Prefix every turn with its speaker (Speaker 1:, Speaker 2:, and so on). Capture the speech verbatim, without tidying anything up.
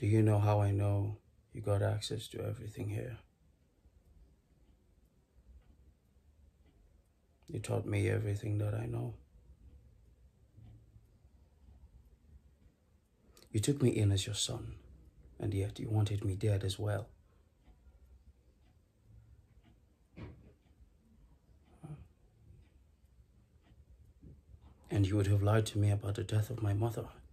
Speaker 1: Do you know how I know you got access to everything here? You taught me everything that I know. You took me in as your son, and yet you wanted me dead as well. And you would have lied to me about the death of my mother